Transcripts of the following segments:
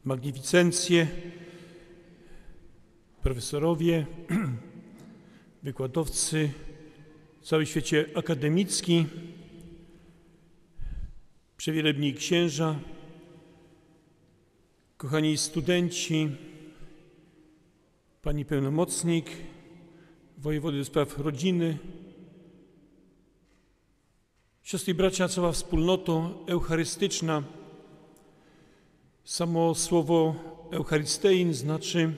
magnificencje, profesorowie, wykładowcy, w całym świecie akademicki, przewielebni księża, kochani studenci, pani pełnomocnik, wojewody do spraw rodziny, siostry i bracia, cała wspólnoto eucharystyczna. Samo słowo Eucharystein znaczy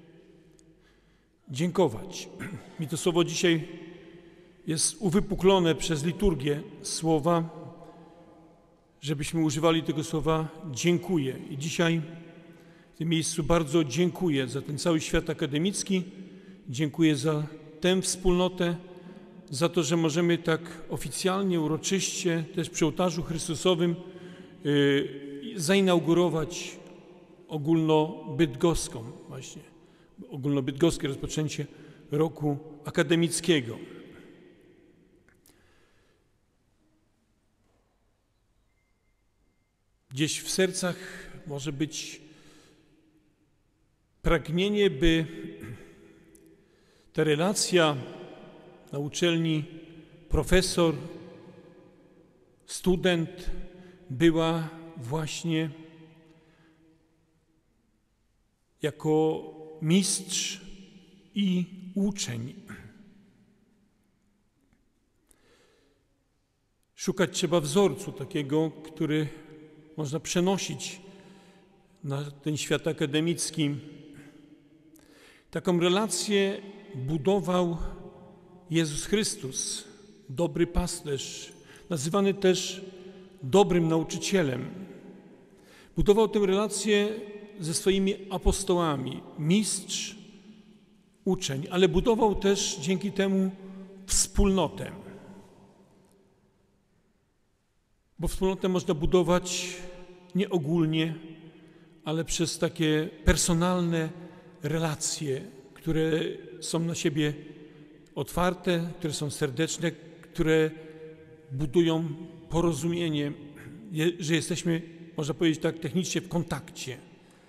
dziękować. I to słowo dzisiaj jest uwypuklone przez liturgię słowa, żebyśmy używali tego słowa dziękuję. I dzisiaj w tym miejscu bardzo dziękuję za ten cały świat akademicki, dziękuję za tę wspólnotę, za to, że możemy tak oficjalnie, uroczyście, też przy ołtarzu Chrystusowym zainaugurować ogólnobydgoskie rozpoczęcie roku akademickiego. Gdzieś w sercach może być pragnienie, by ta relacja na uczelni profesor, student była właśnie jako mistrz i uczeń. Szukać trzeba wzorcu takiego, który można przenosić na ten świat akademicki. Taką relację budował Jezus Chrystus, dobry pasterz, nazywany też dobrym nauczycielem. Budował tę relację ze swoimi apostołami, mistrz, uczeń, ale budował też dzięki temu wspólnotę. Bo wspólnotę można budować nie ogólnie, ale przez takie personalne relacje, które są na siebie otwarte, które są serdeczne, które budują porozumienie, że jesteśmy, można powiedzieć tak technicznie, w kontakcie.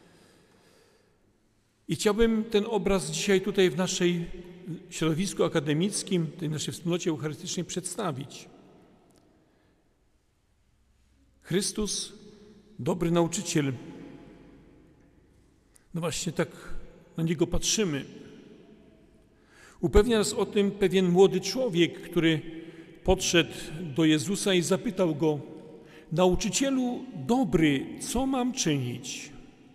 I chciałbym ten obraz dzisiaj tutaj w naszej środowisku akademickim, tej naszej wspólnocie eucharystycznej przedstawić. Chrystus, dobry nauczyciel. No właśnie tak na Niego patrzymy. Upewnia nas o tym pewien młody człowiek, który podszedł do Jezusa i zapytał Go: nauczycielu dobry, co mam czynić?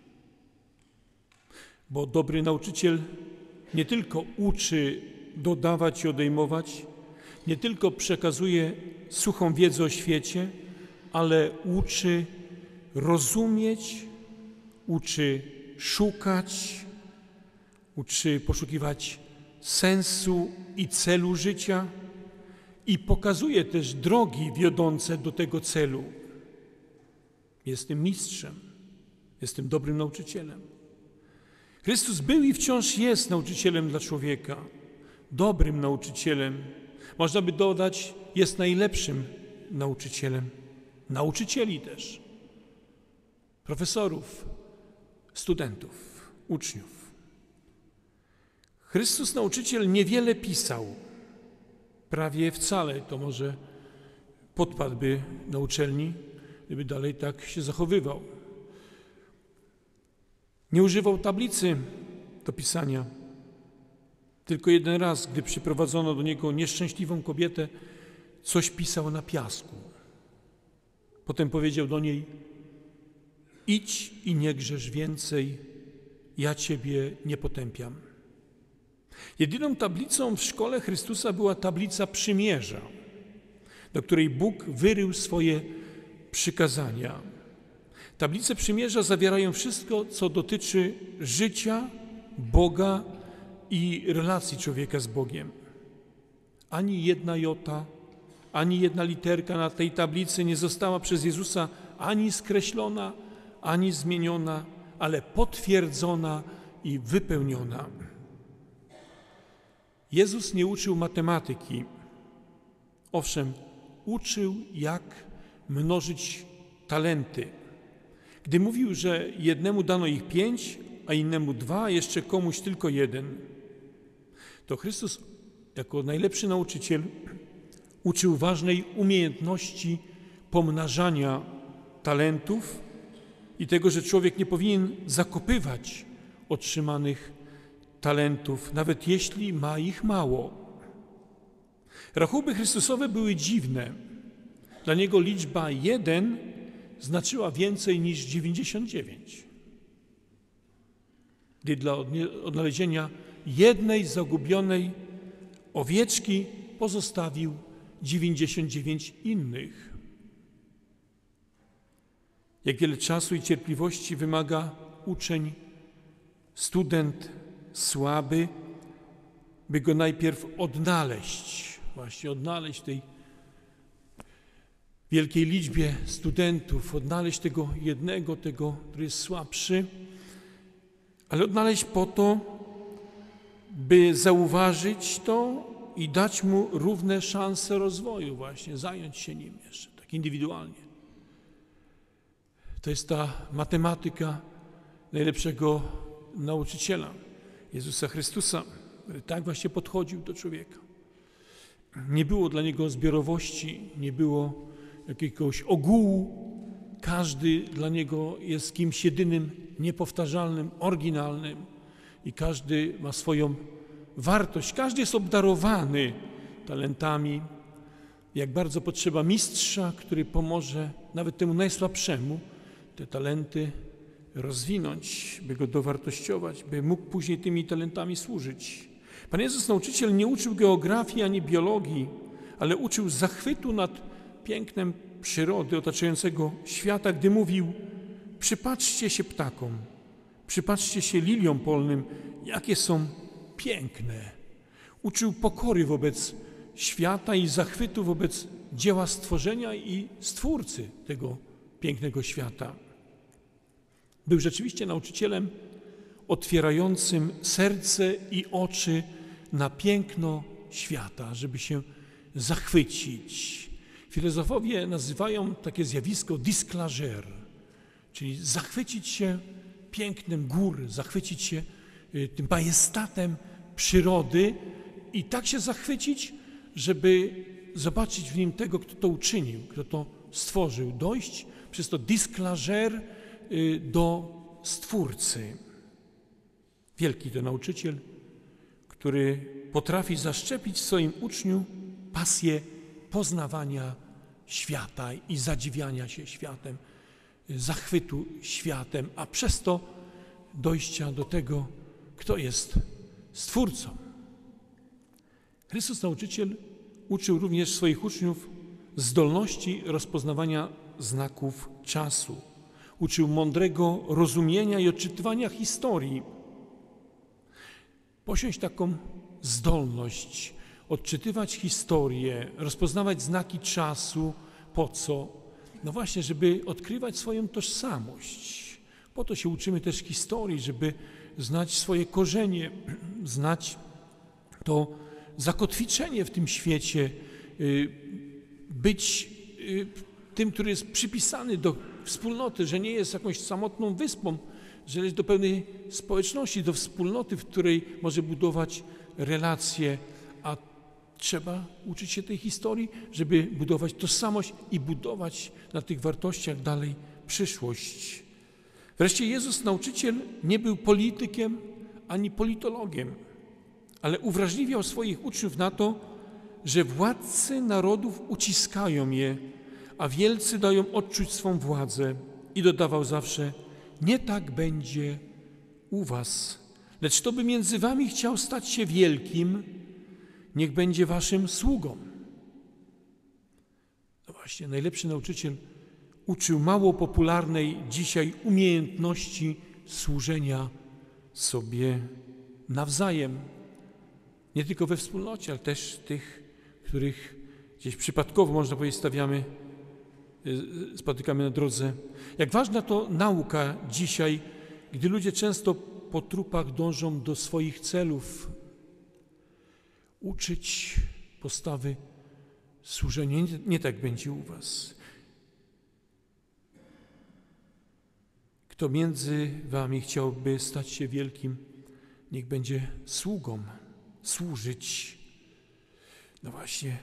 Bo dobry nauczyciel nie tylko uczy dodawać i odejmować, nie tylko przekazuje suchą wiedzę o świecie, ale uczy rozumieć, uczy szukać, uczy poszukiwać sensu i celu życia i pokazuje też drogi wiodące do tego celu. Jestem mistrzem, jestem dobrym nauczycielem. Chrystus był i wciąż jest nauczycielem dla człowieka, dobrym nauczycielem. Można by dodać, jest najlepszym nauczycielem. Nauczycieli też, profesorów, studentów, uczniów. Chrystus nauczyciel niewiele pisał, prawie wcale, to może podpadłby na uczelni, gdyby dalej tak się zachowywał. Nie używał tablicy do pisania. Tylko jeden raz, gdy przyprowadzono do niego nieszczęśliwą kobietę, coś pisał na piasku. Potem powiedział do niej: idź i nie grzesz więcej, ja Ciebie nie potępiam. Jedyną tablicą w szkole Chrystusa była tablica przymierza, do której Bóg wyrył swoje przykazania. Tablice przymierza zawierają wszystko, co dotyczy życia, Boga i relacji człowieka z Bogiem. Ani jedna jota, ani jedna literka na tej tablicy nie została przez Jezusa ani skreślona, ani zmieniona, ale potwierdzona i wypełniona. Jezus nie uczył matematyki. Owszem, uczył, jak mnożyć talenty. Gdy mówił, że jednemu dano ich 5, a innemu 2, a jeszcze komuś tylko 1, to Chrystus jako najlepszy nauczyciel uczył ważnej umiejętności pomnażania talentów i tego, że człowiek nie powinien zakopywać otrzymanych talentów, nawet jeśli ma ich mało. Rachuby Chrystusowe były dziwne. Dla Niego liczba 1 znaczyła więcej niż 99. Gdy dla odnalezienia jednej zagubionej owieczki pozostawił 99 innych. Jak wiele czasu i cierpliwości wymaga uczeń, student słaby, by go najpierw odnaleźć, właśnie odnaleźć w tej wielkiej liczbie studentów, odnaleźć tego jednego, tego, który jest słabszy, ale odnaleźć po to, by zauważyć to i dać mu równe szanse rozwoju właśnie, zająć się nim jeszcze, tak indywidualnie. To jest ta matematyka najlepszego nauczyciela, Jezusa Chrystusa, który tak właśnie podchodził do człowieka. Nie było dla Niego zbiorowości, nie było jakiegoś ogółu. Każdy dla Niego jest kimś jedynym, niepowtarzalnym, oryginalnym i każdy ma swoją wartość. Każdy jest obdarowany talentami. Jak bardzo potrzeba mistrza, który pomoże nawet temu najsłabszemu te talenty rozwinąć, by go dowartościować, by mógł później tymi talentami służyć. Pan Jezus, nauczyciel, nie uczył geografii ani biologii, ale uczył zachwytu nad pięknem przyrody otaczającego świata, gdy mówił: przypatrzcie się ptakom, przypatrzcie się liliom polnym, jakie są piękne. Uczył pokory wobec świata i zachwytu wobec dzieła stworzenia i Stwórcy tego pięknego świata. Był rzeczywiście nauczycielem otwierającym serce i oczy na piękno świata, żeby się zachwycić. Filozofowie nazywają takie zjawisko disclagere, czyli zachwycić się pięknem gór, zachwycić się tym majestatem przyrody i tak się zachwycić, żeby zobaczyć w nim tego, kto to uczynił, kto to stworzył, dojść przez to disclagere do Stwórcy. Wielki to nauczyciel, który potrafi zaszczepić w swoim uczniu pasję poznawania świata i zadziwiania się światem, zachwytu światem, a przez to dojścia do tego, kto jest Stwórcą. Chrystus nauczyciel uczył również swoich uczniów zdolności rozpoznawania znaków czasu. Uczył mądrego rozumienia i odczytywania historii. Posiąść taką zdolność, odczytywać historię, rozpoznawać znaki czasu. Po co? No właśnie, żeby odkrywać swoją tożsamość. Po to się uczymy też historii, żeby znać swoje korzenie, znać to zakotwiczenie w tym świecie, być tym, który jest przypisany do wspólnoty, że nie jest jakąś samotną wyspą, że jest do pewnej społeczności, do wspólnoty, w której może budować relacje, a trzeba uczyć się tej historii, żeby budować tożsamość i budować na tych wartościach dalej przyszłość. Wreszcie Jezus, nauczyciel, nie był politykiem ani politologiem, ale uwrażliwiał swoich uczniów na to, że władcy narodów uciskają je, a wielcy dają odczuć swą władzę. I dodawał zawsze: nie tak będzie u was, lecz kto by między wami chciał stać się wielkim, niech będzie waszym sługą. No właśnie, najlepszy nauczyciel uczył mało popularnej dzisiaj umiejętności służenia sobie nawzajem. Nie tylko we wspólnocie, ale też tych, których gdzieś przypadkowo, można powiedzieć, spotykamy na drodze. Jak ważna to nauka dzisiaj, gdy ludzie często po trupach dążą do swoich celów. Uczyć postawy służenia. Nie tak będzie u was. Kto między wami chciałby stać się wielkim, niech będzie sługą, służyć. No właśnie.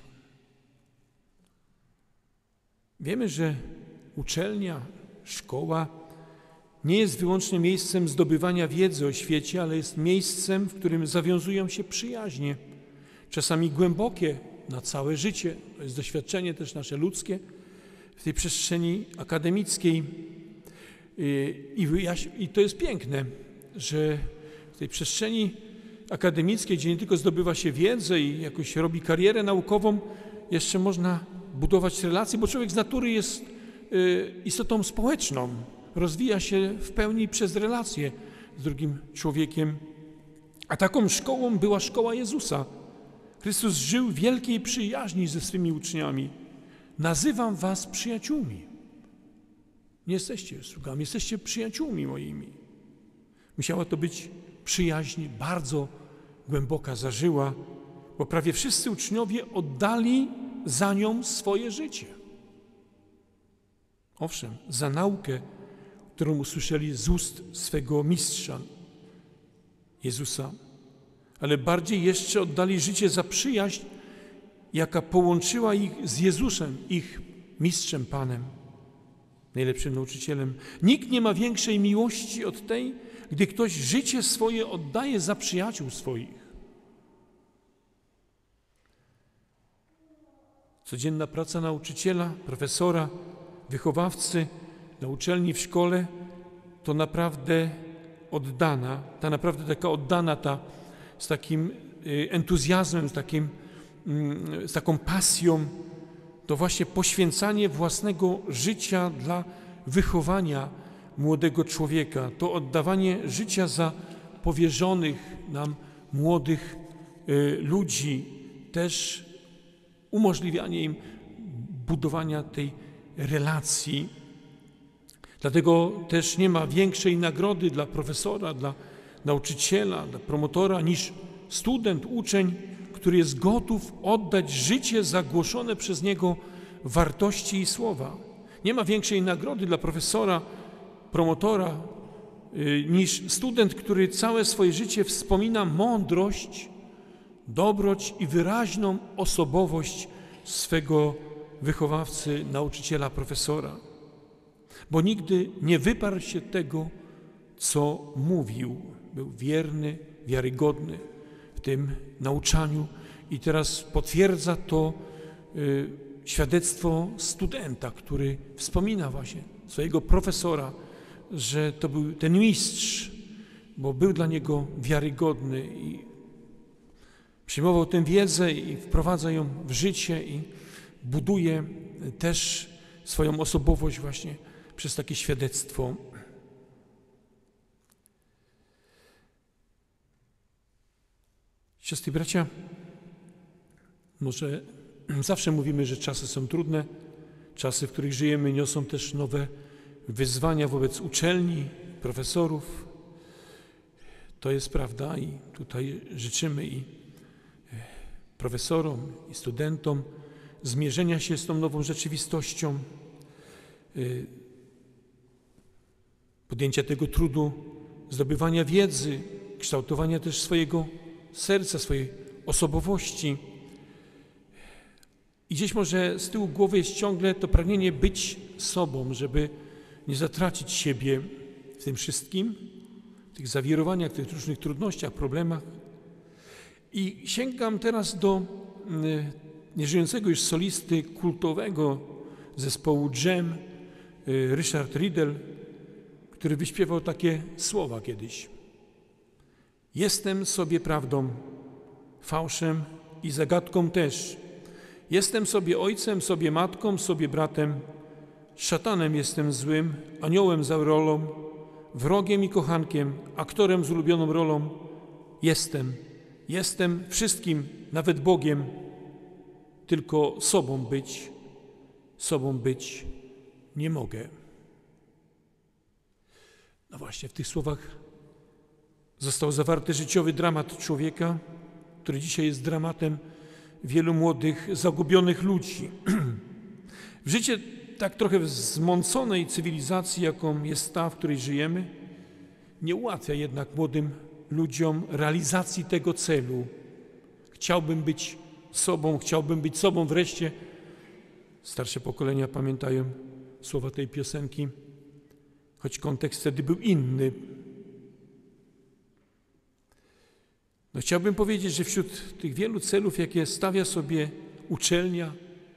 Wiemy, że uczelnia, szkoła nie jest wyłącznie miejscem zdobywania wiedzy o świecie, ale jest miejscem, w którym zawiązują się przyjaźnie, czasami głębokie, na całe życie. To jest doświadczenie też nasze ludzkie w tej przestrzeni akademickiej. I to jest piękne, że w tej przestrzeni akademickiej, gdzie nie tylko zdobywa się wiedzę i jakoś robi karierę naukową, jeszcze można budować relacje, bo człowiek z natury jest istotą społeczną. Rozwija się w pełni przez relacje z drugim człowiekiem. A taką szkołą była szkoła Jezusa. Chrystus żył w wielkiej przyjaźni ze swymi uczniami. Nazywam was przyjaciółmi. Nie jesteście sługami, jesteście przyjaciółmi moimi. Musiała to być przyjaźń bardzo głęboka, zażyła, bo prawie wszyscy uczniowie oddali za nią swoje życie. Owszem, za naukę, którą usłyszeli z ust swego mistrza, Jezusa, ale bardziej jeszcze oddali życie za przyjaźń, jaka połączyła ich z Jezusem, ich mistrzem, Panem, najlepszym nauczycielem. Nikt nie ma większej miłości od tej, gdy ktoś życie swoje oddaje za przyjaciół swoich. Codzienna praca nauczyciela, profesora, wychowawcy na uczelni, w szkole to naprawdę oddana, z takim entuzjazmem, z taką pasją, to właśnie poświęcanie własnego życia dla wychowania młodego człowieka, to oddawanie życia za powierzonych nam młodych ludzi, też umożliwianie im budowania tej relacji. Dlatego też nie ma większej nagrody dla profesora, dla nauczyciela, dla promotora niż student, uczeń, który jest gotów oddać życie za głoszone przez niego wartości i słowa. Nie ma większej nagrody dla profesora, promotora niż student, który całe swoje życie wspomina mądrość, dobroć i wyraźną osobowość swego wychowawcy, nauczyciela, profesora. Bo nigdy nie wyparł się tego, co mówił. Był wierny, wiarygodny w tym nauczaniu i teraz potwierdza to świadectwo studenta, który wspomina właśnie swojego profesora, że to był ten mistrz, bo był dla niego wiarygodny i przyjmował tę wiedzę i wprowadza ją w życie i buduje też swoją osobowość właśnie przez takie świadectwo. Siostry i bracia, może zawsze mówimy, że czasy są trudne, czasy, w których żyjemy, niosą też nowe wyzwania wobec uczelni, profesorów. To jest prawda i tutaj życzymy i profesorom, i studentom zmierzenia się z tą nową rzeczywistością, podjęcia tego trudu, zdobywania wiedzy, kształtowania też swojego serca, swojej osobowości. I gdzieś może z tyłu głowy jest ciągle to pragnienie być sobą, żeby nie zatracić siebie w tym wszystkim, w tych zawirowaniach, w tych różnych trudnościach, problemach. I sięgam teraz do nieżyjącego już solisty kultowego zespołu Dżem, Richard Riddle, który wyśpiewał takie słowa kiedyś. Jestem sobie prawdą, fałszem i zagadką też. Jestem sobie ojcem, sobie matką, sobie bratem. Szatanem jestem złym, aniołem z aureolą, wrogiem i kochankiem, aktorem z ulubioną rolą. Jestem wszystkim, nawet Bogiem, tylko sobą być nie mogę. No właśnie, w tych słowach został zawarty życiowy dramat człowieka, który dzisiaj jest dramatem wielu młodych, zagubionych ludzi. W życie tak trochę w zmąconej cywilizacji, jaką jest ta, w której żyjemy, nie ułatwia jednak młodym ludziom realizacji tego celu. Chciałbym być sobą wreszcie. Starsze pokolenia pamiętają słowa tej piosenki, choć kontekst wtedy był inny. No, chciałbym powiedzieć, że wśród tych wielu celów, jakie stawia sobie uczelnia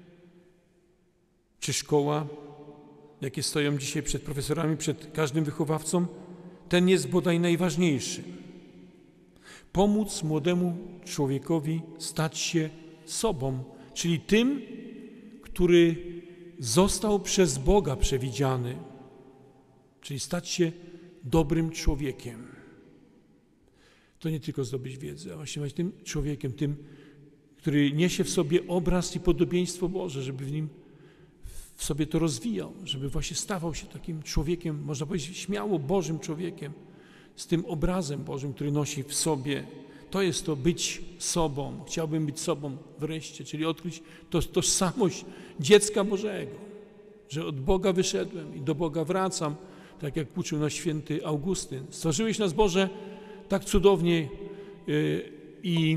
czy szkoła, jakie stoją dzisiaj przed profesorami, przed każdym wychowawcą, ten jest bodaj najważniejszy. Pomóc młodemu człowiekowi stać się sobą, czyli tym, który został przez Boga przewidziany, czyli stać się dobrym człowiekiem. To nie tylko zdobyć wiedzę, a właśnie być tym człowiekiem, tym, który niesie w sobie obraz i podobieństwo Boże, żeby w sobie to rozwijał, żeby właśnie stawał się takim człowiekiem, można powiedzieć śmiało Bożym człowiekiem, z tym obrazem Bożym, który nosi w sobie. To jest to być sobą. Chciałbym być sobą wreszcie, czyli odkryć tożsamość dziecka Bożego, że od Boga wyszedłem i do Boga wracam, tak jak uczył nas święty Augustyn. Stworzyłeś nas, Boże, tak cudownie i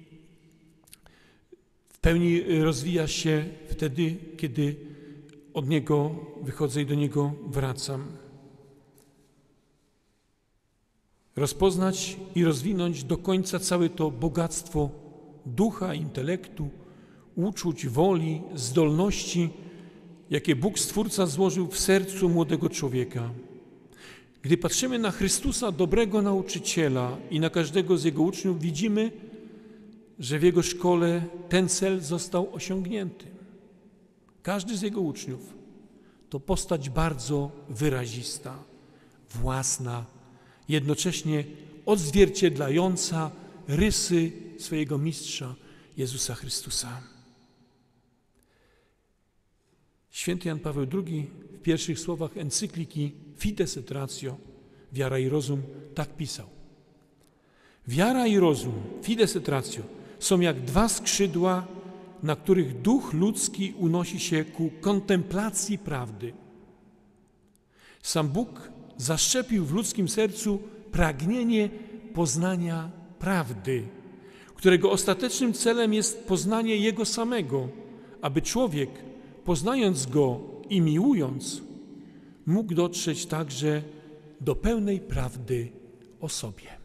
w pełni rozwija się wtedy, kiedy od Niego wychodzę i do Niego wracam. Rozpoznać i rozwinąć do końca całe to bogactwo ducha, intelektu, uczuć, woli, zdolności, jakie Bóg Stwórca złożył w sercu młodego człowieka. Gdy patrzymy na Chrystusa, dobrego nauczyciela, i na każdego z Jego uczniów, widzimy, że w Jego szkole ten cel został osiągnięty. Każdy z Jego uczniów to postać bardzo wyrazista, własna, jednocześnie odzwierciedlająca rysy swojego mistrza Jezusa Chrystusa. Święty Jan Paweł II w pierwszych słowach encykliki Fides et Ratio, Wiara i rozum, tak pisał. Wiara i rozum, Fides et Ratio, są jak dwa skrzydła, na których duch ludzki unosi się ku kontemplacji prawdy. Sam Bóg zaszczepił w ludzkim sercu pragnienie poznania prawdy, którego ostatecznym celem jest poznanie Jego samego, aby człowiek, poznając Go i miłując, mógł dotrzeć także do pełnej prawdy o sobie.